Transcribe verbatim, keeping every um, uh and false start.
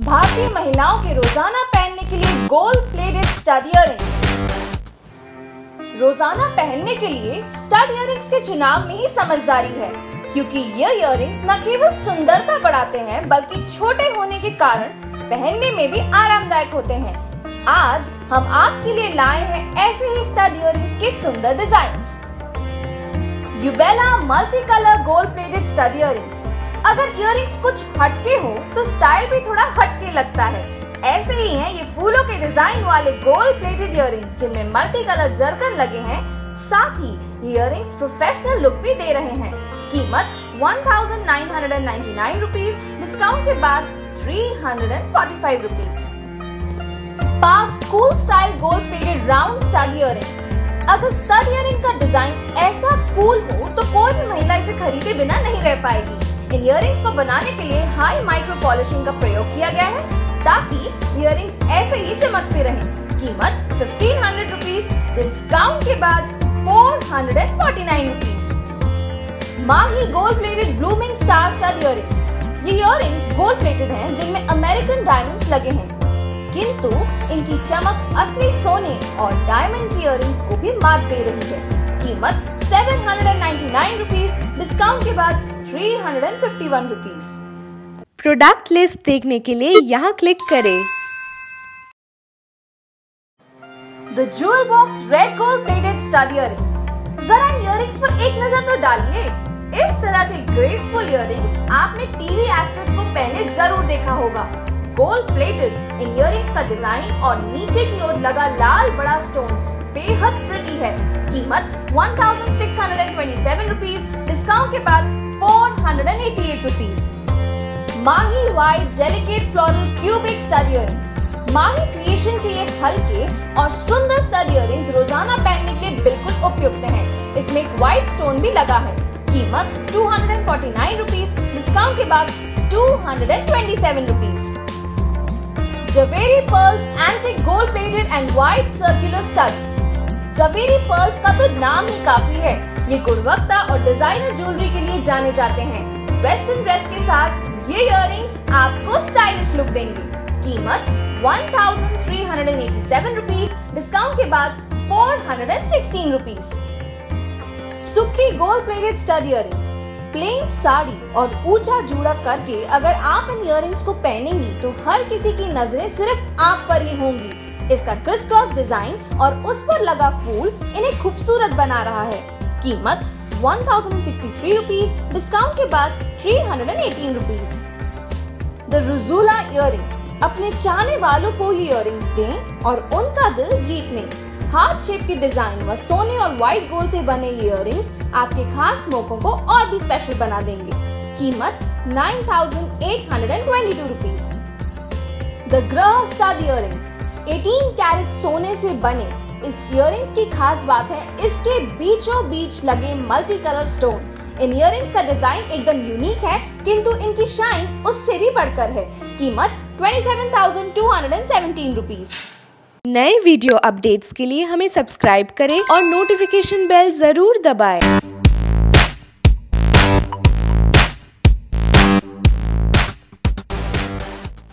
भारतीय महिलाओं के रोजाना पहनने के लिए गोल्ड प्लेटेड स्टड इयररिंग्स। रोजाना पहनने के लिए स्टड इयररिंग्स के चुनाव में ही समझदारी है, क्योंकि ये इयररिंग्स न केवल सुंदरता बढ़ाते हैं बल्कि छोटे होने के कारण पहनने में भी आरामदायक होते हैं। आज हम आपके लिए लाए हैं ऐसे ही स्टड इयररिंग्स के सुंदर designs. Yubella multi colour gold plated stud earrings. अगर इयररिंग्स कुछ हटके हो तो स्टाइल भी थोड़ा हटके लगता है। ऐसे ही हैं ये फूलों के डिजाइन वाले गोल्ड प्लेटेड इयररिंग्स, जिनमें मल्टी कलर जरकन लगे हैं। साथ ही इयररिंग्स प्रोफेशनल लुक भी दे रहे हैं। कीमत one thousand nine hundred ninety nine rupees, discount के बाद three hundred forty five rupees. Spark school style gold plated round stud earrings. अगर स्टड इयररिंग का डिजाइन ऐसा कूल हो तो कोई भी महिला इसे खरीदे बिना नहीं रह पाएगी। इन इयररिंग्स को बनाने के लिए हाई माइक्रो पॉलिशिंग का प्रयोग किया गया है, ताकि इयररिंग्स ऐसे ही चमकते रहें। कीमत फिफ्टीन हंड्रेड रुपीज, डिस्काउंट के बाद four hundred forty nine rupees. Mahi gold plated blooming star stud earrings. ये इयररिंग्स गोल्ड प्लेटेड हैं, जिनमें अमेरिकन डायमंड्स लगे हैं, किंतु इनकी चमक असली सोने और डायमंड की इयररिंग्स को भी मात दे रही है। कीमत seven hundred ninety nine rupees, discount के बाद three hundred fifty one rupees. Product list देखने के लिए यहाँ क्लिक करें। The jewel box red gold plated stud earrings. जरा इन इयररिंग्स पर एक नजर तो डालिए। इस तरह के ग्रेसफुल इयररिंग्स आपने टीवी एक्टर्स को पहने जरूर देखा होगा। गोल्ड प्लेटेड इन इयररिंग्स का डिजाइन और नीचे की ओर लगा लाल बड़ा स्टोन्स बेहद प्रिटी है। कीमत one thousand six hundred twenty seven rupees, discount के बाद four hundred eighty eight rupees. Mahi white delicate floral cubic stud earrings. Mahi creation के ये हल्के और सुंदर स्टड इयररिंग्स रोजाना पहनने के लिए बिल्कुल उपयुक्त हैं। इसमें एक व्हाइट स्टोन भी लगा है। कीमत two hundred forty nine rupees, discount के बाद two hundred twenty seven rupees. Zaveri pearls antique gold plated and white circular studs. Zaveri pearls का तो नाम ही काफी है। ये गुणवत्ता और डिजाइनर ज्वेलरी के लिए जाने जाते हैं। वेस्टर्न ड्रेस के साथ ये इयररिंग्स आपको स्टाइलिश लुक देंगे। कीमत one thousand three hundred eighty seven rupees, discount के बाद four hundred sixteen rupees. Sukkhi gold plated stud earrings. Plain sari और ऊंचा जूड़ा करके अगर आप इन इयररिंग्स को पहनेंगी तो हर किसी की नजरें सिर्फ आप पर ही होंगी। इसका क्रिस क्रॉस डिजाइन और उस पर लगा फूल इन्हें खूबसूरत बना रहा है। कीमत one thousand sixty three rupees, discount के बाद three hundred eighteen rupees. The Rujula earrings. अपने चाहने वालों को ये इयररिंग्स दें और उनका दिल जीत लें। हार्ट शेप की डिजाइन व सोने और व्हाइट गोल्ड से बने इयररिंग्स आपके खास मौकों को और भी स्पेशल बना देंगे। कीमत nine thousand eight hundred twenty two rupees. The Graha stud earrings. Eighteen carat सोने से बने इस इयररिंग्स की खास बात है इसके बीचों बीच लगे मल्टी कलर स्टोन। इन इयररिंग्स का डिजाइन एकदम यूनिक है, किंतु इनकी शाइन उससे भी बढ़कर है। कीमत twenty seven thousand two hundred seventeen rupees. नए वीडियो अपडेट्स के लिए हमें सब्सक्राइब करें और नोटिफिकेशन बेल जरूर दबाएं।